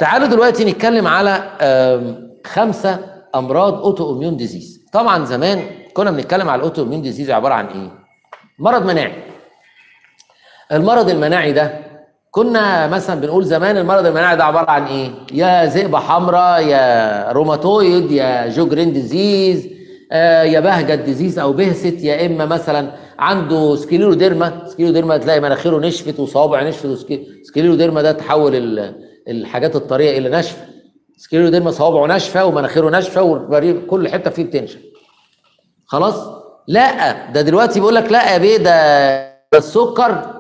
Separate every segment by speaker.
Speaker 1: تعالوا دلوقتي نتكلم على 5 امراض اوتو اميون ديزيز. طبعا زمان كنا بنتكلم على الاوتو اميون ديزيز عباره عن ايه؟ مرض مناعي. المرض المناعي ده كنا مثلا بنقول زمان المرض المناعي ده عباره عن ايه؟ يا ذئبه حمراء، يا روماتويد، يا جوجرين ديزيز، يا بهجت ديزيز او بهست، يا اما مثلا عنده سكليروديرما. سكليروديرما تلاقي مناخيره نشفت وصوابع نشفت. سكليروديرما ده تحول الحاجات الطريه الى نشف. سكليروديرما صوابعه ناشفه ومناخيره ناشفه وكل حته فيه بتنشف. خلاص؟ لا، ده دلوقتي بيقول لك لا يا بيه، ده السكر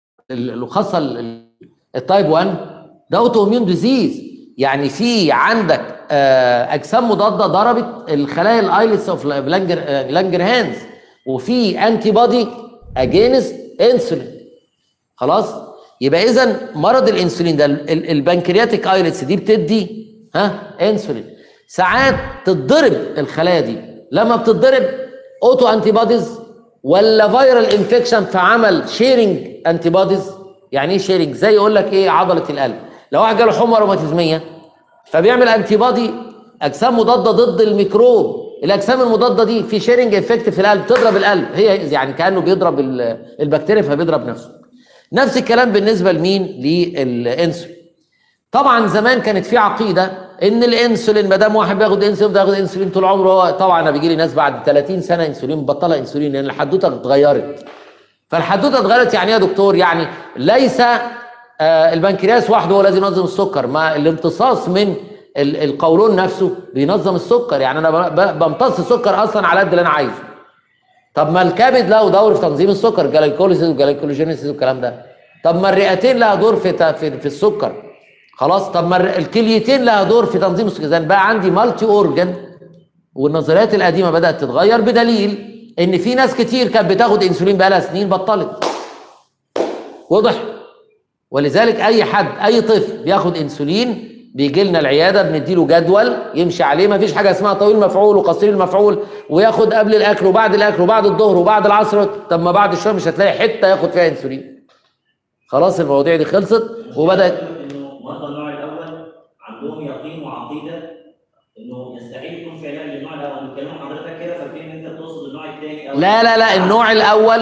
Speaker 1: خاصه التايب 1 ده اوتو اميون ديزيز. يعني في عندك اجسام مضاده ضربت الخلايا الايلتس اوف لانجرهانز، وفي انتي بودي اجينست انسولين. خلاص؟ يبقى اذا مرض الانسولين ده البنكرياتيك ايلتس دي بتدي انسولين. ساعات تتضرب الخلايا دي، لما بتتضرب اوتو انتي بوديز ولا فيرال انفكشن فعمل شيرنج انتي بوديز. يعني ايه شيرنج؟ زي يقول لك ايه، عضله القلب لو واحد جاله حمى روماتيزميه فبيعمل انتي بودي اجسام مضاده ضد الميكروب. الاجسام المضاده دي في شيرنج افكت في القلب، تضرب القلب، هي يعني كانه بيضرب البكتيريا فبيضرب نفسه. نفس الكلام بالنسبه لمين؟ للانسولين. طبعا زمان كانت في عقيده ان الانسولين ما دام واحد بياخد انسولين بياخد انسولين طول عمره. طبعا انا بيجي لي ناس بعد 30 سنه انسولين مبطله انسولين لان الحدوته اتغيرت. فالحدوته اتغيرت يعني ايه يا دكتور؟ يعني ليس البنكرياس وحده هو الذي ينظم السكر، ما الامتصاص من القولون نفسه بينظم السكر. يعني انا بمتص السكر اصلا على قد اللي انا عايزه. طب ما الكبد له دور في تنظيم السكر، جلايكوليسيس وجلايكولوجينيسيس والكلام ده. طب ما الرئتين لها دور في السكر. خلاص؟ طب ما الكليتين لها دور في تنظيم السكر. اذا بقى عندي مالتي اورجن، والنظريات القديمه بدات تتغير بدليل ان في ناس كتير كانت بتاخد انسولين بقى لها سنين بطلت. واضح؟ ولذلك اي حد، اي طفل بياخد انسولين بيجي لنا العياده بنديله جدول يمشي عليه. ما فيش حاجه اسمها طويل المفعول وقصير المفعول وياخد قبل الاكل وبعد الاكل وبعد الظهر وبعد العصر. طب ما بعد الشهر مش هتلاقي حته ياخد فيها انسولين. خلاص المواضيع دي خلصت وبدات.
Speaker 2: انه مرضى النوع الاول عندهم يقين وعقيده انه يستحيل يكون في علاج للنوع الاول. بتكلم حضرتك كده فاكرين ان انت تقصد النوع الثاني؟
Speaker 1: لا النوع الاول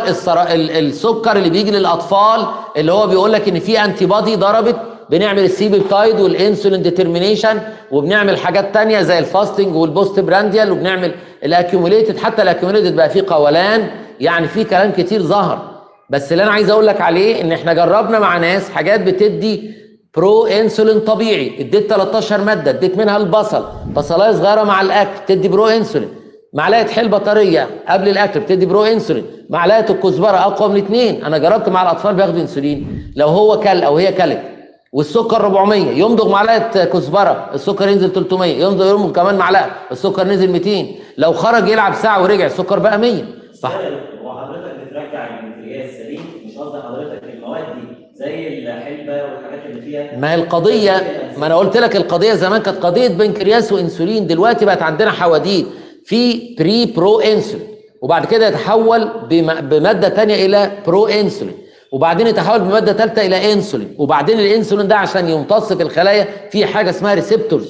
Speaker 1: السكر اللي بيجي للاطفال اللي هو بيقول لك ان في انتي بودي ضربت، بنعمل السي بيبتايد والانسولين ديترمينيشن وبنعمل حاجات تانية زي الفاستنج والبوست برانديال وبنعمل الاكيوميليتد. حتى الاكيوميليتد بقى فيه قولان، يعني فيه كلام كتير ظهر. بس اللي انا عايز اقول لك عليه ان احنا جربنا مع ناس حاجات بتدي برو انسولين طبيعي. اديت 13 ماده، اديت منها البصل، بصلايه صغيره مع الاكل تدي برو انسولين. معلقه حلبه طريه قبل الاكل بتدي برو انسولين. معلقه الكزبره اقوى من 2. انا جربت مع الاطفال بياخدوا انسولين، لو هو كل او هي كلت والسكر 400 يمضغ معلقه كزبره السكر ينزل 300، يمضغ كمان معلقه السكر نزل 200. لو خرج يلعب ساعه ورجع السكر بقى 100. صح؟
Speaker 2: هو حضرتك بترجع البنكرياس سليم، مش قصدي حضرتك المواد دي زي الحلبه والحاجات اللي فيها.
Speaker 1: ما هي القضيه، ما انا قلت لك القضيه زمان كانت قضيه بنكرياس وانسولين. دلوقتي بقت عندنا حواديت في برو انسولين، وبعد كده يتحول بماده ثانيه الى برو انسولين، وبعدين يتحول بماده ثالثه الى انسولين. وبعدين الانسولين ده عشان يمتص في الخلايا في حاجه اسمها ريسبتورز،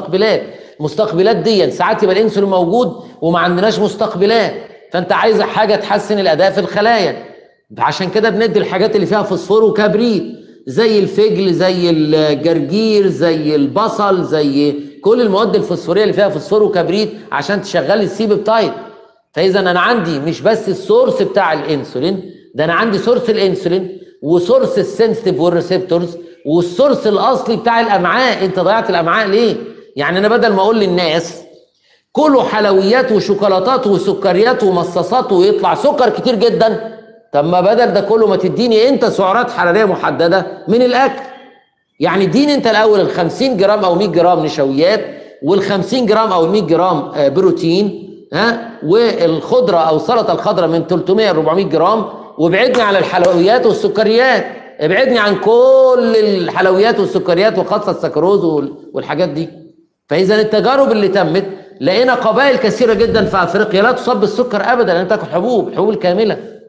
Speaker 1: المستقبلات دي ساعات يبقى الانسولين موجود وما عندناش مستقبلات، فانت عايز حاجه تحسن الاداء في الخلايا. عشان كده بندي الحاجات اللي فيها فوسفور وكبريت زي الفجل، زي الجرجير، زي البصل، زي كل المواد الفوسفوريه اللي فيها فوسفور وكبريت عشان تشغل السي بيبتايد. فاذا انا عندي مش بس السورس بتاع الانسولين، ده انا عندي سورس الانسولين وسورس السنسيتيف والريسبتورز والسورس الاصلي بتاع الامعاء. انت ضيعت الامعاء ليه؟ يعني انا بدل ما اقول للناس كلوا حلويات وشوكولاتات وسكريات ومصاصات ويطلع سكر كتير جدا، طب ما بدل ده كله ما تديني انت سعرات حراريه محدده من الاكل. يعني اديني انت الاول ال 50 جرام او 100 جرام نشويات وال 50 جرام او 100 جرام بروتين، والخضره او السلطه الخضراء من 300 ل 400 جرام، وابعدني عن الحلويات والسكريات، ابعدني عن كل الحلويات والسكريات وخاصه السكروز والحاجات دي. فاذا التجارب اللي تمت لقينا قبائل كثيره جدا في افريقيا لا تصاب بالسكر ابدا لان تاكل حبوب الكامله.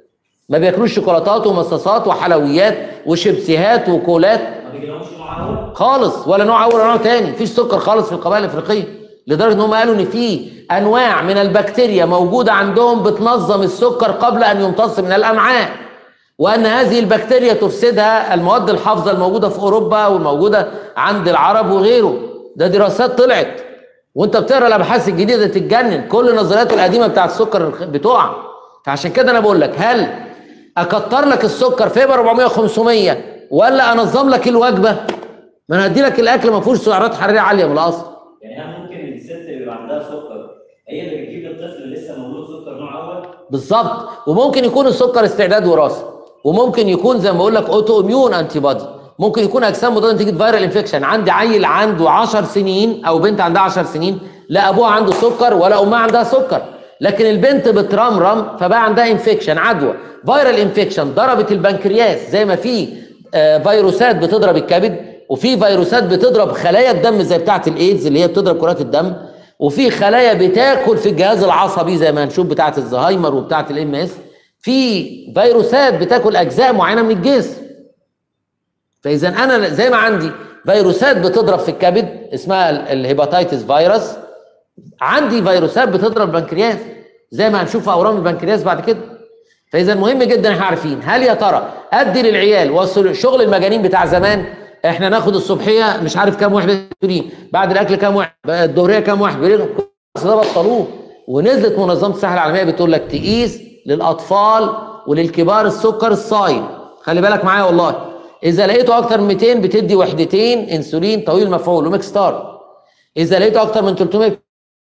Speaker 1: ما بياكلوش شوكولاتات ومصاصات وحلويات وشيبسيهات وكولات
Speaker 2: ما بيجيلهمش نوع اول
Speaker 1: خالص، ولا نوع اول ولا نوع تاني. مفيش سكر خالص في القبائل الافريقيه، لدرجه ان هم قالوا ان في انواع من البكتيريا موجوده عندهم بتنظم السكر قبل ان يمتص من الامعاء، وان هذه البكتيريا تفسدها المواد الحافظه الموجوده في اوروبا والموجوده عند العرب وغيره. ده دراسات طلعت، وانت بتقرا الابحاث الجديده تتجنن، كل النظريات القديمه بتاعت السكر بتقع. فعشان كده انا بقول لك، هل اكتر لك السكر فيبقى 400 500 ولا انظم لك الوجبه؟ ما انا هدي لك الاكل ما فيهوش سعرات حراريه عاليه من الاصل.
Speaker 2: يعني هل ممكن الست اللي بيبقى عندها سكر هي اللي بتجيب للطفل اللي لسه مولود سكر نوع اول؟
Speaker 1: بالظبط. وممكن يكون السكر استعداد وراثي، وممكن يكون زي ما بقول لك اوتو اميون انتي بادي، ممكن يكون اجسام مضاده نتيجه فيرال انفكشن. عندي عيل عنده 10 سنين او بنت عندها 10 سنين، لا ابوها عنده سكر ولا امها عندها سكر، لكن البنت بترمرم فبقى عندها انفكشن، عدوى فيرال انفكشن ضربت البنكرياس. زي ما في فيروسات بتضرب الكبد، وفي فيروسات بتضرب خلايا الدم زي بتاعه الايدز اللي هي بتضرب كرات الدم، وفي خلايا بتاكل في الجهاز العصبي زي ما هنشوف بتاعه الزهايمر وبتاعه الام اس. في فيروسات بتاكل اجزاء معينه من الجسم. فاذا انا زي ما عندي فيروسات بتضرب في الكبد اسمها الهيباتيتس فيروس، عندي فيروسات بتضرب البنكرياس زي ما هنشوف في اورام البنكرياس بعد كده. فاذا مهم جدا احنا عارفين هل يا ترى ادي للعيال شغل المجانين بتاع زمان، احنا ناخد الصبحيه مش عارف كام وحده انسولين، بعد الاكل كام واحد، الظهريه كام واحد، ده بطلوه. ونزلت منظمه الصحه العالميه بتقول لك تقيس للاطفال وللكبار السكر الصايم. خلي بالك معايا والله، اذا لقيته اكتر من 200 بتدي وحدتين انسولين طويل المفعول وميكستار. اذا لقيته اكتر من 300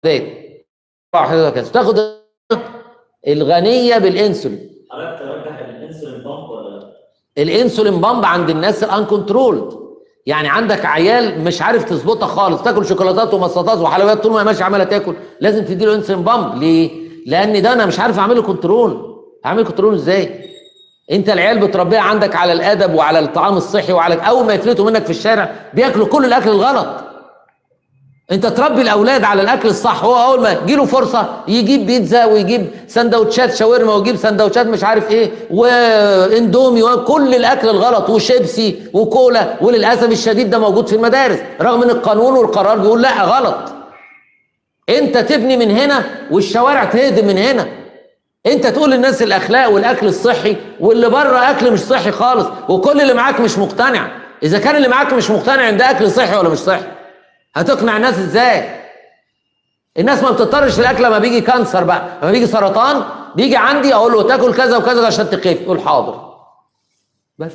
Speaker 1: تاخد الغنيه بالانسولين.
Speaker 2: حضرتك ترجح الانسولين بامب ولا لا؟
Speaker 1: الانسولين بامب عند الناس الانكنترولد، يعني عندك عيال مش عارف تظبطها خالص، تاكل شوكولاتات ومصاصات وحلويات طول ما هي ماشيه عماله تاكل، لازم تدي له انسولين بامب. ليه؟ لان ده انا مش عارف اعمل له كنترول. اعمل كنترول ازاي؟ انت العيال بتربيها عندك على الادب وعلى الطعام الصحي، وعلى اول ما يفلتوا منك في الشارع بياكلوا كل الاكل الغلط. انت تربي الاولاد على الاكل الصح، هو اول ما يجي له فرصه يجيب بيتزا ويجيب سندوتشات شاورما ويجيب سندوتشات مش عارف ايه واندومي وكل الاكل الغلط وشيبسي وكولا، وللاسف الشديد ده موجود في المدارس رغم ان القانون والقرار بيقول لا غلط. انت تبني من هنا والشوارع تهدم من هنا. انت تقول للناس الاخلاق والاكل الصحي، واللي بره اكل مش صحي خالص، وكل اللي معاك مش مقتنع. اذا كان اللي معاك مش مقتنع ان ده اكل صحي ولا مش صحي، هتقنع الناس ازاي؟ الناس ما بتضطرش الاكل لما بيجي كانسر بقى، لما بيجي سرطان بيجي عندي اقول له تاكل كذا وكذا عشان تخف، يقول حاضر بس.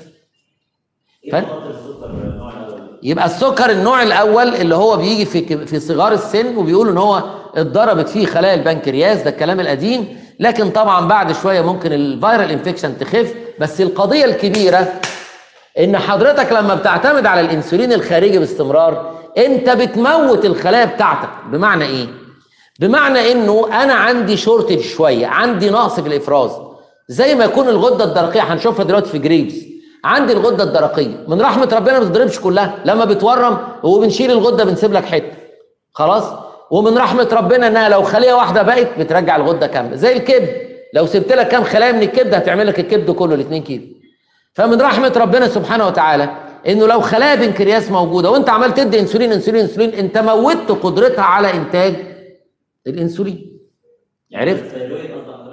Speaker 1: يبقى السكر النوع الاول اللي هو بيجي في صغار السن، وبيقولوا ان هو اتضربت فيه خلايا البنكرياس، ده الكلام القديم. لكن طبعا بعد شويه ممكن الفيرال انفكشن تخف. بس القضيه الكبيره ان حضرتك لما بتعتمد على الانسولين الخارجي باستمرار انت بتموت الخلايا بتاعتك. بمعنى ايه؟ بمعنى انه انا عندي شورتج شويه، عندي نقص في الافراز، زي ما يكون الغده الدرقيه هنشوفها دلوقتي في جريفز. عندي الغده الدرقيه من رحمه ربنا ما بتضربش كلها، لما بتورم وبنشيل الغده بنسيب لك حته خلاص. ومن رحمه ربنا انها لو خليه واحده بقت بترجع الغده كامله، زي الكبد لو سبت لك كام خلايا من الكبد هتعمل لك الكبد كله ال 2 كيلو. فمن رحمه ربنا سبحانه وتعالى انه لو خلايا بنكرياس موجوده وانت عمال تدي انسولين انسولين انسولين، انت موتت قدرتها على انتاج الانسولين. عرفت؟